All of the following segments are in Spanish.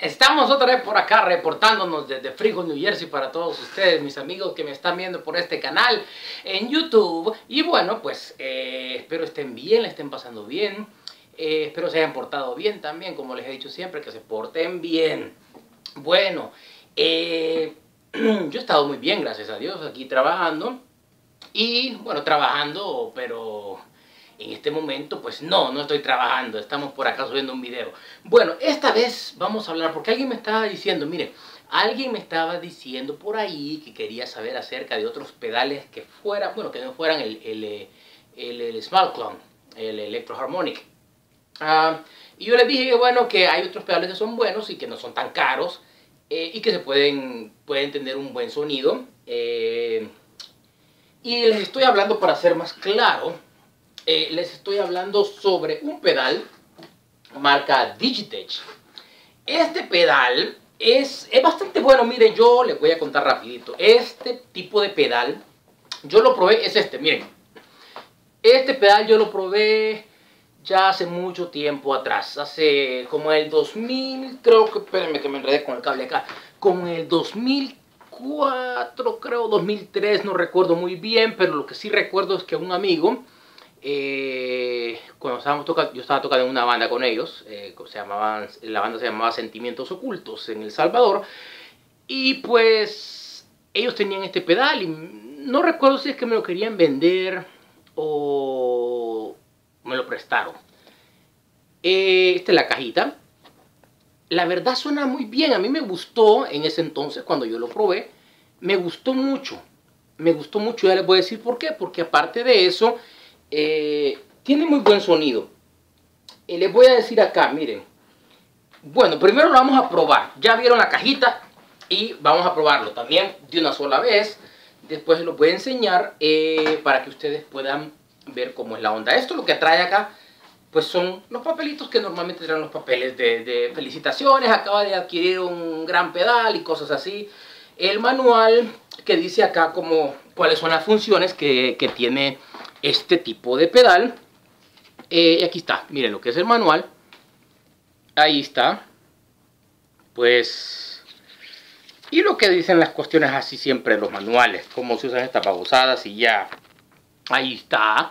Estamos otra vez por acá reportándonos desde Frijol, New Jersey para todos ustedes, mis amigos que me están viendo por este canal en YouTube. Y bueno, pues espero estén bien, le estén pasando bien. Espero se hayan portado bien también, como les he dicho siempre, que se porten bien. Bueno, yo he estado muy bien, gracias a Dios, aquí trabajando. Y bueno, trabajando, pero en este momento pues no estoy trabajando, estamos por acá subiendo un video. Bueno, esta vez vamos a hablar, porque alguien me estaba diciendo, mire, alguien me estaba diciendo por ahí que quería saber acerca de otros pedales que fueran, bueno, que no fueran el Small Clone, el Electro Harmonic. Y yo les dije que bueno, que hay otros pedales que son buenos y que no son tan caros y que se pueden tener un buen sonido. Y les estoy hablando, para ser más claro, les estoy hablando sobre un pedal marca Digitech. Este pedal es bastante bueno. Miren, yo les voy a contar rapidito. Este tipo de pedal, yo lo probé, es este, miren. Este pedal yo lo probé ya hace mucho tiempo atrás. Hace como el 2000, creo que, espérenme que me enredé con el cable acá. Como el 2004, creo, 2003, no recuerdo muy bien. Pero lo que sí recuerdo es que un amigo... cuando estábamos tocando, yo estaba tocando en una banda con ellos, la banda se llamaba Sentimientos Ocultos en El Salvador, y pues ellos tenían este pedal y no recuerdo si es que me lo querían vender o me lo prestaron. Esta es la cajita. La verdad suena muy bien, a mí me gustó en ese entonces cuando yo lo probé, me gustó mucho, ya les voy a decir por qué, porque aparte de eso, tiene muy buen sonido. Les voy a decir acá, miren. Bueno, primero lo vamos a probar. Ya vieron la cajita y vamos a probarlo también de una sola vez. Después les lo voy a enseñar para que ustedes puedan ver cómo es la onda. Esto lo que trae acá, pues son los papelitos que normalmente traen los papeles de felicitaciones. Acaba de adquirir un gran pedal y cosas así. El manual que dice acá como cuáles son las funciones que tiene este tipo de pedal. Aquí está, miren lo que es el manual. Ahí está. Pues, y lo que dicen las cuestiones así siempre, los manuales, cómo se usan estas babosadas y ya. Ahí está.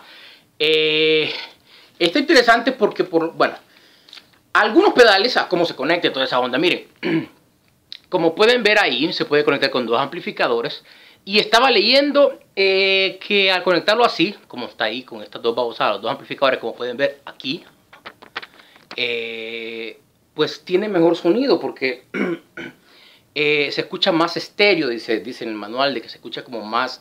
Está interesante porque, bueno, algunos pedales, a cómo se conecta toda esa onda, miren. Como pueden ver ahí, se puede conectar con dos amplificadores. Y estaba leyendo que al conectarlo así, como está ahí, con estas dos babosadas, los dos amplificadores, como pueden ver aquí, pues tiene mejor sonido porque se escucha más estéreo, dice en el manual, de que se escucha como más,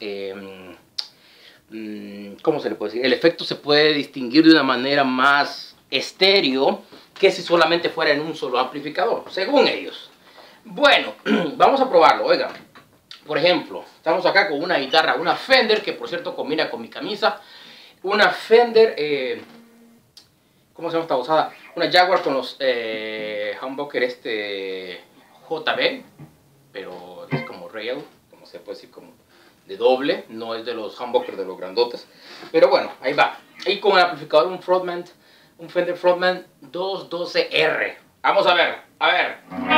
¿cómo se le puede decir? El efecto se puede distinguir de una manera más estéreo que si solamente fuera en un solo amplificador, según ellos. Bueno, vamos a probarlo, oigan. Por ejemplo, estamos acá con una guitarra, una Fender, que por cierto combina con mi camisa. Una Fender, ¿cómo se llama esta usada? Una Jaguar con los humbucker JB, pero es como rail, como se puede decir, como de doble, no es de los humbuckers de los grandotes. Pero bueno, ahí va. Ahí con el amplificador, un Fender Frontman 212R. Vamos a ver, a ver.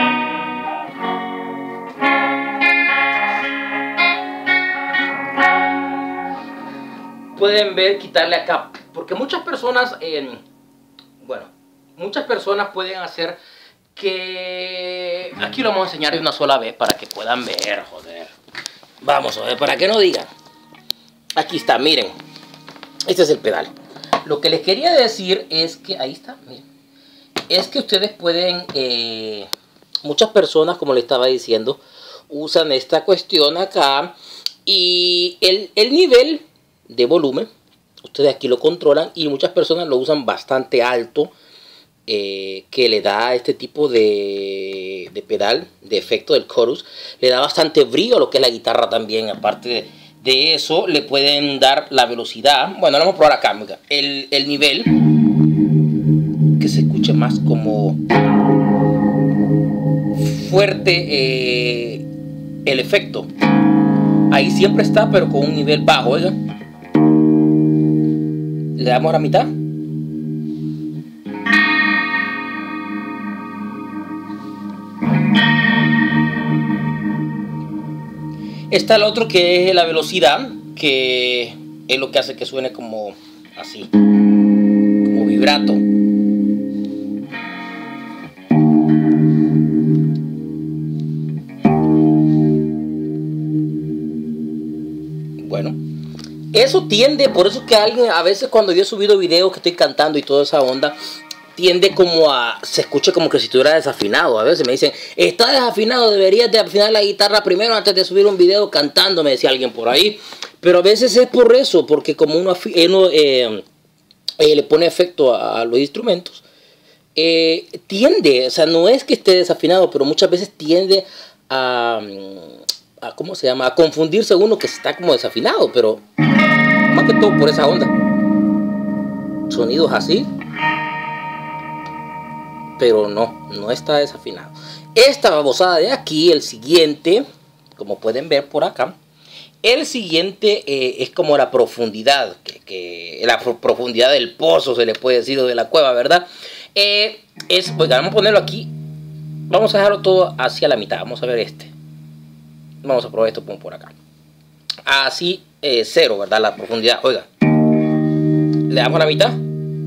Pueden ver, quitarle acá, porque muchas personas, bueno, muchas personas pueden hacer que... Aquí lo vamos a enseñar de una sola vez para que puedan ver, joder. Vamos a ver, para que no digan. Aquí está, miren. Este es el pedal. Lo que les quería decir es que, ahí está, miren. Es que ustedes pueden, muchas personas, como les estaba diciendo, usan esta cuestión acá. Y el nivel de volumen, ustedes aquí lo controlan, y muchas personas lo usan bastante alto, que le da este tipo de pedal, de efecto del chorus, le da bastante brillo a lo que es la guitarra también. Aparte de eso, le pueden dar la velocidad. Bueno, vamos a probar acá, mira, el nivel, que se escuche más como fuerte el efecto. Ahí siempre está, pero con un nivel bajo, oigan. Le damos a la mitad. Está el otro que es la velocidad, que es lo que hace que suene como así, como vibrato. Bueno, eso tiende, por eso que alguien, a veces cuando yo he subido videos que estoy cantando y toda esa onda, tiende como a, se escucha como que si estuviera desafinado. A veces me dicen, está desafinado, deberías de afinar la guitarra primero antes de subir un video cantando, me decía alguien por ahí. Pero a veces es por eso, porque como uno le pone efecto a los instrumentos, tiende, o sea, no es que esté desafinado, pero muchas veces tiende ¿cómo se llama? A confundirse uno que está como desafinado, pero más que todo por esa onda. Sonidos así, pero no está desafinado. Esta babosada de aquí, el siguiente, como pueden ver por acá, el siguiente es como la profundidad, la profundidad del pozo, se le puede decir, o de la cueva, ¿verdad? Pues vamos a ponerlo aquí, vamos a dejarlo todo hacia la mitad, vamos a ver este. Vamos a probar esto por acá. Así, 0, ¿verdad? La profundidad, oiga. Le damos la mitad.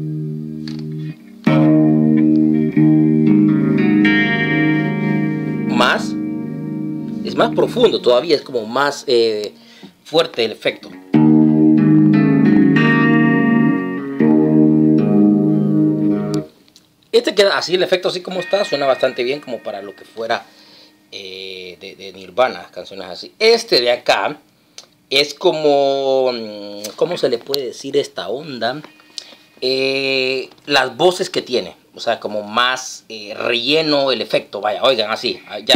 Más. Es más profundo todavía, es como más fuerte el efecto. Este queda así, el efecto así como está, suena bastante bien como para lo que fuera de Nirvana, canciones así. Este de acá es como, ¿cómo se le puede decir esta onda? Las voces que tiene, o sea, como más relleno el efecto, vaya, oigan así, ya.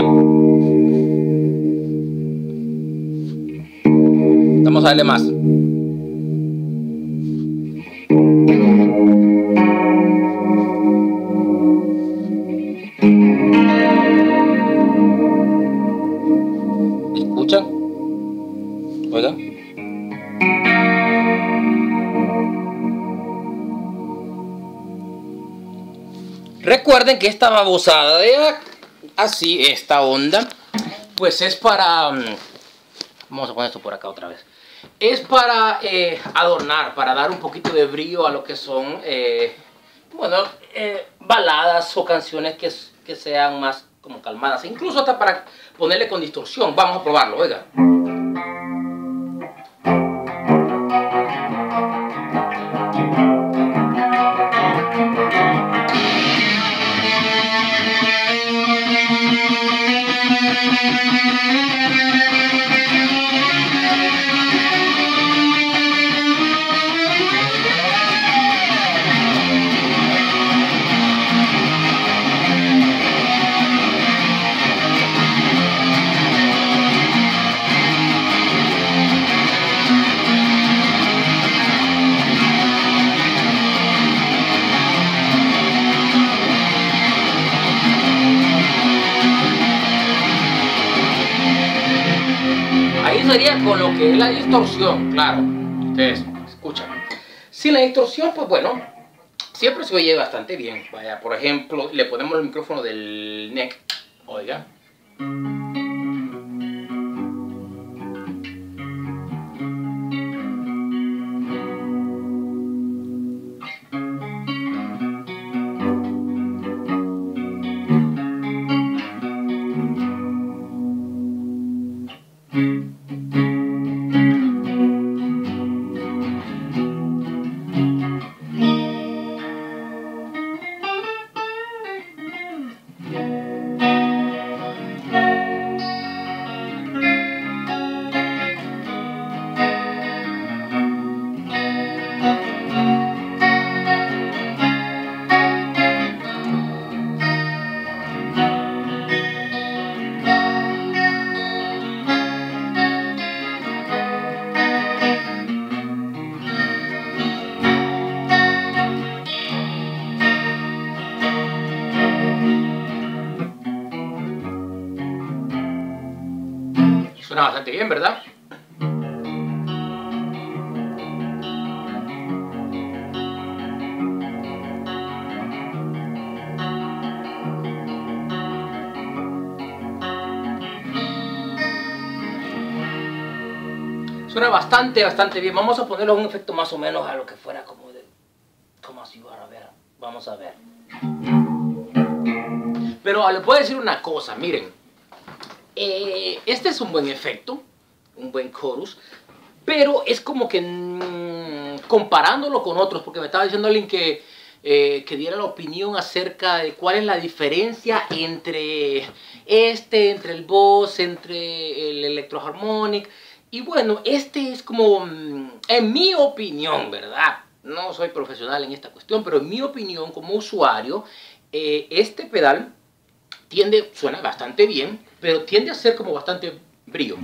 Vamos a darle más. ¿Escuchan? Oigan. Recuerden que esta babosada de así, esta onda, pues es para... Vamos a poner esto por acá otra vez. Es para adornar, para dar un poquito de brillo a lo que son, bueno, baladas o canciones que sean más como calmadas. Incluso hasta para ponerle con distorsión. Vamos a probarlo, oiga. Sería con lo que es la distorsión, claro, ustedes escuchan. Sin la distorsión, pues bueno, siempre se oye bastante bien. Vaya, por ejemplo, le ponemos el micrófono del neck, oiga. Suena bastante bien, ¿verdad? Suena bastante, bastante bien. Vamos a ponerle un efecto más o menos a lo que fuera como de... Como así, a ver, vamos a ver. Pero les puedo decir una cosa, miren. Este es un buen efecto, un buen chorus, pero es como que comparándolo con otros, porque me estaba diciendo alguien que diera la opinión acerca de cuál es la diferencia entre entre el Boss, entre el Electro-Harmonic. Y bueno, este es como, en mi opinión, ¿verdad? No soy profesional en esta cuestión, pero en mi opinión como usuario, este pedal suena bastante bien, pero tiende a ser como bastante brillo.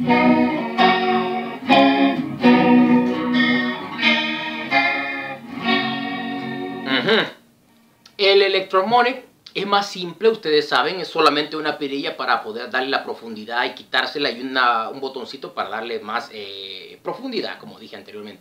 El Electro-Harmonic es más simple, ustedes saben, es solamente una perilla para poder darle la profundidad y quitársela y un botoncito para darle más profundidad, como dije anteriormente.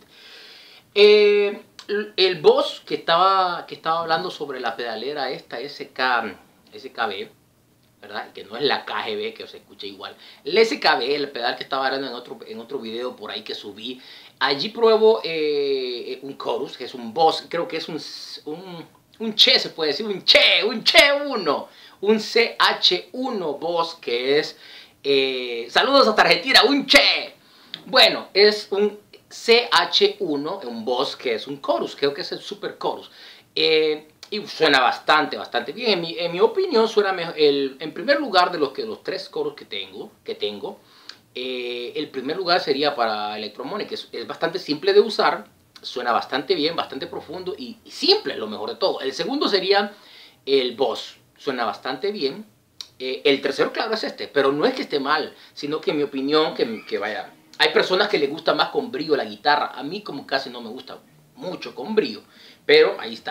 El Boss que estaba hablando sobre la pedalera esta SKB, ¿verdad? Que no es la KGB, que se escucha igual. El SKB, el pedal que estaba hablando en otro video por ahí que subí. Allí pruebo un chorus, que es un Boss, creo que es un Che, se puede decir, un Che 1, un CH1 Boss, que es, saludos hasta Argentina, un Che. Bueno, es un CH1, un Boss, que es un chorus, creo que es el super chorus. Y suena bastante bien. En mi opinión suena mejor. En primer lugar de los tres coros que tengo, el primer lugar sería para Electro-Harmonic, que es bastante simple de usar, suena bastante bien, bastante profundo y simple, lo mejor de todo. El segundo sería el Boss, suena bastante bien. El tercero, claro, es este, pero no es que esté mal, sino que en mi opinión, que vaya, hay personas que les gusta más con brillo la guitarra. A mí como casi no me gusta mucho con brillo, pero ahí está.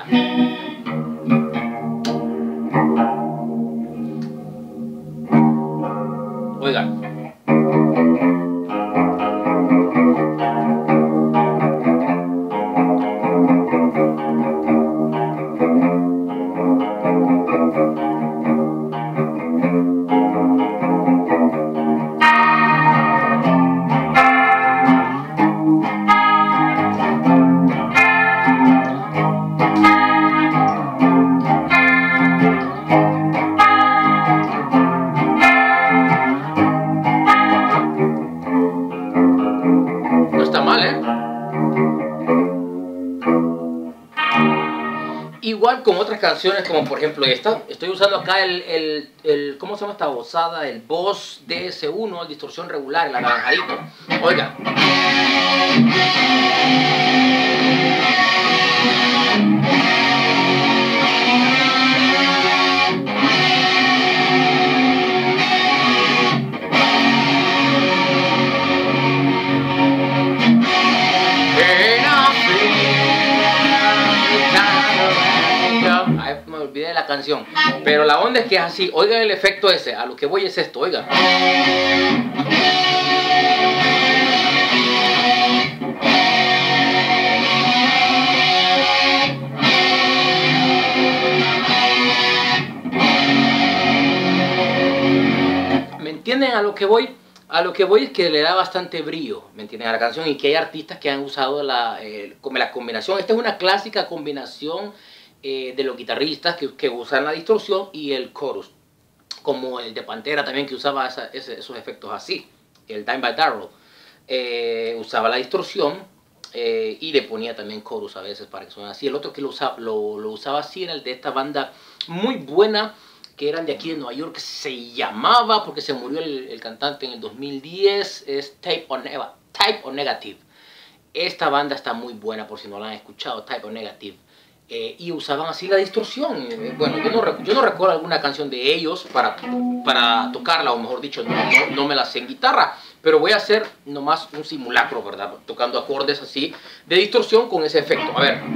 Oigan. Igual con otras canciones, como por ejemplo esta, estoy usando acá ¿cómo se llama esta bozada? El Boss DS1, el distorsión regular, el anaranjadito. Oiga. Me olvidé de la canción, pero la onda es que es así. Oigan el efecto ese, a lo que voy es esto, oigan. ¿Me entienden a lo que voy? A lo que voy es que le da bastante brillo, ¿me entienden? A la canción, y que hay artistas que han usado la combinación. Esta es una clásica combinación de los guitarristas que usan la distorsión y el chorus, como el de Pantera también, que usaba esos efectos así. El Dimebag Darrell usaba la distorsión y le ponía también chorus a veces para que suene así. El otro que lo usaba así era el de esta banda muy buena que eran de aquí de Nueva York, que se llamaba, porque se murió el cantante en el 2010, es Type O Negative. Esta banda está muy buena, por si no la han escuchado, Type O Negative. Y usaban así la distorsión. Bueno, yo no recuerdo alguna canción de ellos para tocarla, o mejor dicho, no me la sé en guitarra, pero voy a hacer nomás un simulacro, ¿verdad? Tocando acordes así de distorsión con ese efecto. A ver.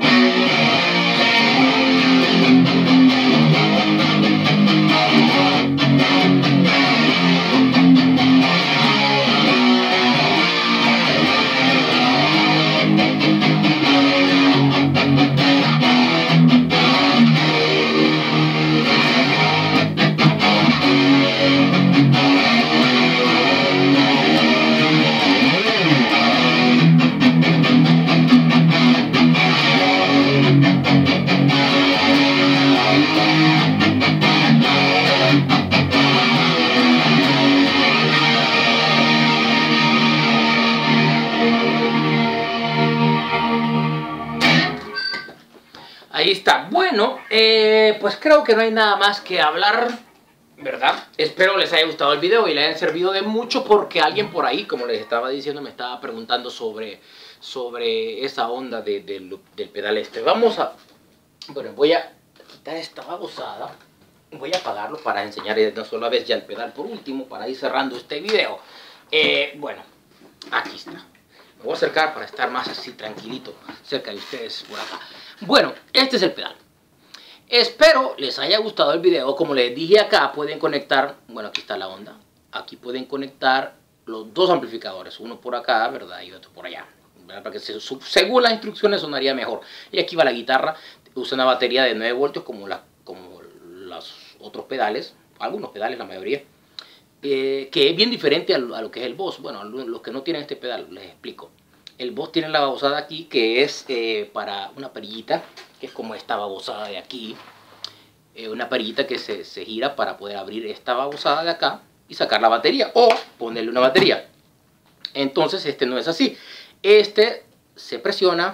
Bueno, pues creo que no hay nada más que hablar, ¿verdad? Espero les haya gustado el video y les haya servido de mucho, porque alguien por ahí, como les estaba diciendo, me estaba preguntando sobre esa onda del pedal este. Vamos a... Bueno, voy a quitar esta babosada. Voy a apagarlo para enseñar de una sola vez ya el pedal por último, para ir cerrando este video. Bueno, aquí está. Me voy a acercar para estar más así tranquilito cerca de ustedes por acá. Bueno, este es el pedal. Espero les haya gustado el video. Como les dije, acá pueden conectar, bueno, aquí está la onda. Aquí pueden conectar los dos amplificadores, uno por acá, ¿verdad? Y otro por allá, ¿verdad? Para que según las instrucciones sonaría mejor. Y aquí va la guitarra. Usa una batería de 9 voltios como los otros pedales, algunos pedales, la mayoría. Que es bien diferente a lo que es el Boss. Bueno, los que no tienen este pedal, les explico. El Boss tiene la babosada aquí, que es para una perillita, que es como esta babosada de aquí. Una perillita que se gira para poder abrir esta babosada de acá y sacar la batería, o ponerle una batería. Entonces este no es así. Este se presiona,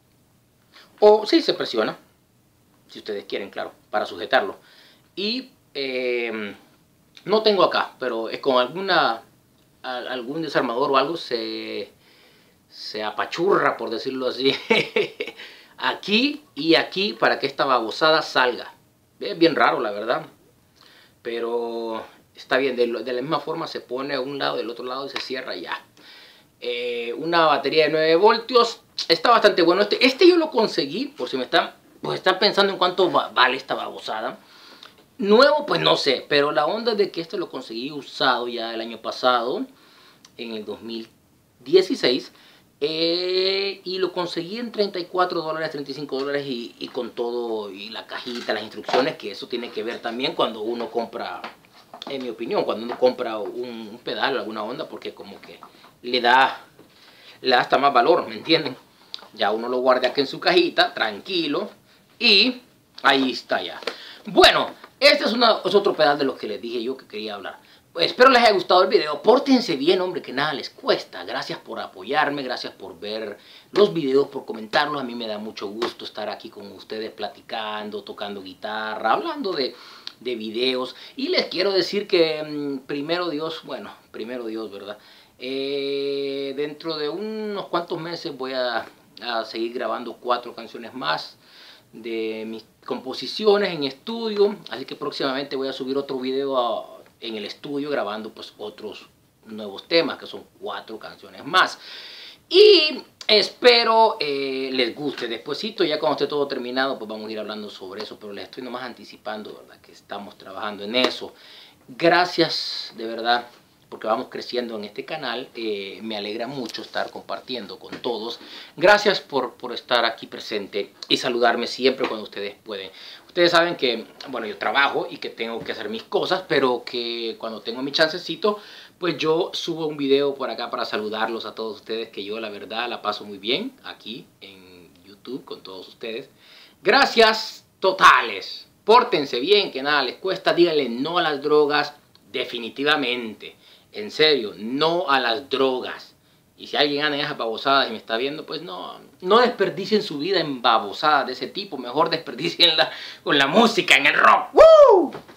o sí se presiona, si ustedes quieren, claro, para sujetarlo. Y no tengo acá, pero es con algún desarmador o algo se apachurra, por decirlo así, aquí y aquí, para que esta babosada salga. Es bien raro, la verdad, pero está bien. De la misma forma se pone a un lado, del otro lado, y se cierra ya. Una batería de 9 voltios, está bastante bueno. Este yo lo conseguí, por si me están pensando en cuánto vale esta babosada. Nuevo, pues no sé, pero la onda de que este lo conseguí usado ya el año pasado, en el 2016, y lo conseguí en $34, $35, y con todo, y la cajita, las instrucciones, que eso tiene que ver también cuando uno compra, en mi opinión, cuando uno compra un pedal o alguna onda, porque como que le da hasta más valor, ¿me entienden? Ya uno lo guarda aquí en su cajita, tranquilo, y ahí está ya. Bueno, este es otro pedal de los que les dije yo que quería hablar. Pues espero les haya gustado el video. Pórtense bien, hombre, que nada les cuesta. Gracias por apoyarme, gracias por ver los videos, por comentarlos. A mí me da mucho gusto estar aquí con ustedes platicando, tocando guitarra, hablando de videos. Y les quiero decir que primero Dios, ¿verdad? Dentro de unos cuantos meses voy a seguir grabando 4 canciones más de mis composiciones en estudio, así que próximamente voy a subir otro video en el estudio grabando pues otros nuevos temas, que son 4 canciones más, y espero les guste. Despuésito, ya cuando esté todo terminado, pues vamos a ir hablando sobre eso, pero les estoy nomás anticipando, ¿verdad?, que estamos trabajando en eso. Gracias de verdad, porque vamos creciendo en este canal. Me alegra mucho estar compartiendo con todos. Gracias por estar aquí presente y saludarme siempre cuando ustedes pueden. Ustedes saben que, bueno, yo trabajo y que tengo que hacer mis cosas, pero que cuando tengo mi chancecito, pues yo subo un video por acá para saludarlos a todos ustedes, que yo la verdad la paso muy bien aquí en YouTube con todos ustedes. Gracias totales. Pórtense bien, que nada les cuesta. Díganle no a las drogas, definitivamente. En serio, no a las drogas. Y si alguien anda en esas babosadas y me está viendo, pues no desperdicien su vida en babosadas de ese tipo. Mejor desperdicienla con la música, en el rock. ¡Woo!